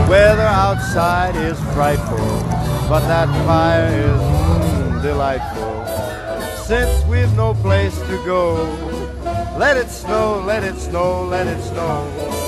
Weather outside is frightful, but that fire is delightful. Since we've no place to go, let it snow, let it snow, let it snow.